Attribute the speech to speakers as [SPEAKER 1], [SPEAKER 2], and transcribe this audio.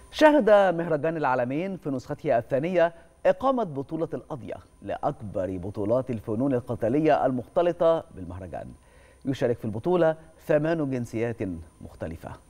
[SPEAKER 1] شهد مهرجان العالمين في نسخته الثانية إقامة بطولة القضية لأكبر بطولات الفنون القتالية المختلطة بالمهرجان. يشارك في البطولة 8 جنسيات مختلفة.